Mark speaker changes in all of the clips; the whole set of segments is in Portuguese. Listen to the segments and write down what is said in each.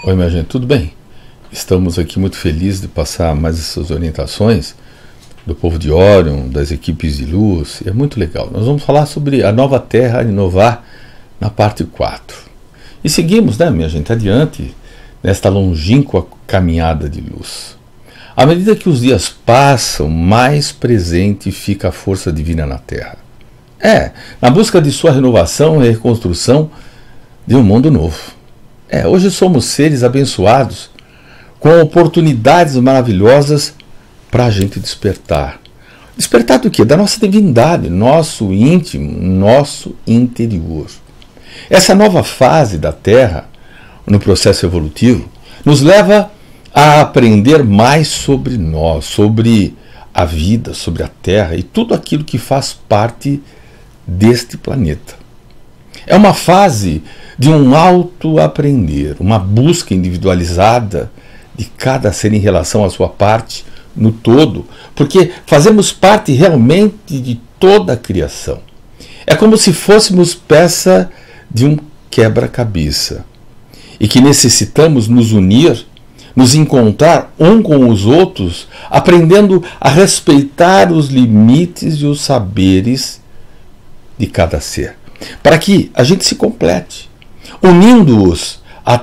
Speaker 1: Oi, minha gente, tudo bem? Estamos aqui muito felizes de passar mais essas orientações do povo de Orion, das equipes de luz. É muito legal. Nós vamos falar sobre a nova Terra inovar na parte 4. E seguimos, né, minha gente, adiante nesta longínqua caminhada de luz. À medida que os dias passam, mais presente fica a força divina na Terra. Na busca de sua renovação e reconstrução de um mundo novo. Hoje somos seres abençoados com oportunidades maravilhosas para a gente despertar. Despertar do quê? Da nossa divindade, nosso íntimo, nosso interior. Essa nova fase da Terra, no processo evolutivo, nos leva a aprender mais sobre nós, sobre a vida, sobre a Terra e tudo aquilo que faz parte deste planeta. É uma fase de um autoaprender, uma busca individualizada de cada ser em relação à sua parte no todo, porque fazemos parte realmente de toda a criação. É como se fôssemos peça de um quebra-cabeça e que necessitamos nos unir, nos encontrar um com os outros, aprendendo a respeitar os limites e os saberes de cada ser, para que a gente se complete, unindo-nos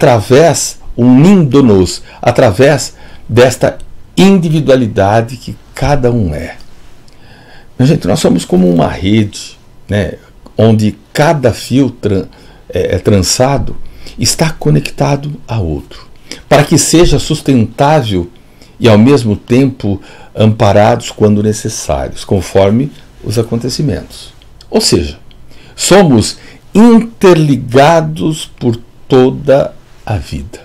Speaker 1: através desta individualidade que cada um é. Gente, nós somos como uma rede, né, onde cada fio trançado está conectado a outro, para que seja sustentável e ao mesmo tempo amparados quando necessários, conforme os acontecimentos. Ou seja, somos interligados por toda a vida.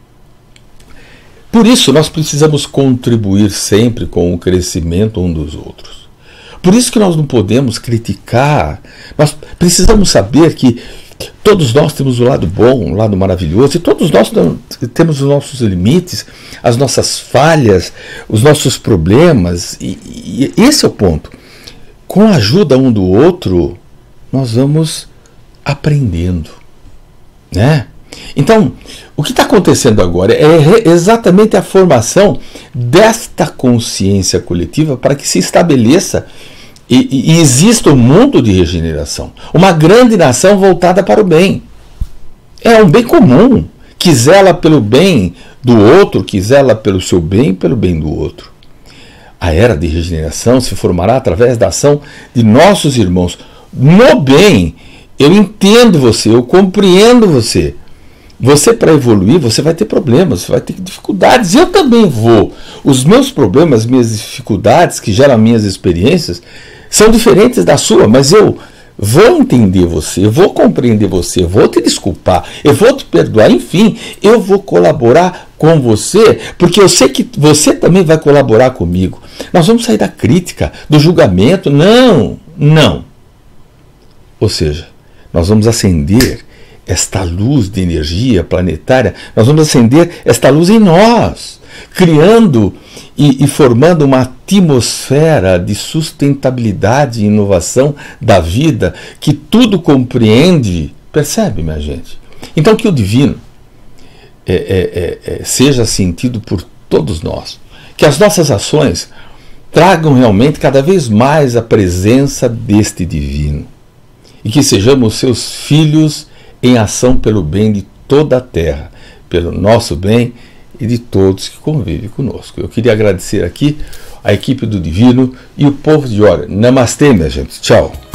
Speaker 1: Por isso, nós precisamos contribuir sempre com o crescimento um dos outros. Por isso que nós não podemos criticar, nós precisamos saber que todos nós temos o lado bom, o lado maravilhoso, e todos nós temos os nossos limites, as nossas falhas, os nossos problemas, e esse é o ponto. Com a ajuda um do outro, nós vamos aprendendo, né? Então, o que está acontecendo agora é exatamente a formação desta consciência coletiva para que se estabeleça e exista um mundo de regeneração, uma grande nação voltada para o bem. É um bem comum, que zela pelo bem do outro, que zela pelo seu bem e pelo bem do outro. A era de regeneração se formará através da ação de nossos irmãos no bem. Eu entendo você, eu compreendo você. Você, para evoluir, você vai ter problemas, você vai ter dificuldades. Eu também vou. Os meus problemas, minhas dificuldades, que geram minhas experiências, são diferentes da sua, mas eu vou entender você, eu vou compreender você, eu vou te desculpar, eu vou te perdoar, enfim, eu vou colaborar com você, porque eu sei que você também vai colaborar comigo. Nós vamos sair da crítica, do julgamento, não. Ou seja, nós vamos acender esta luz de energia planetária, nós vamos acender esta luz em nós, criando e formando uma atmosfera de sustentabilidade e inovação da vida que tudo compreende. Percebe, minha gente? Então que o divino seja sentido por todos nós, que as nossas ações tragam realmente cada vez mais a presença deste divino e que sejamos seus filhos em ação pelo bem de toda a Terra, pelo nosso bem e de todos que convivem conosco. Eu queria agradecer aqui a equipe do Divino e o povo de Orion. Namastê, minha gente. Tchau.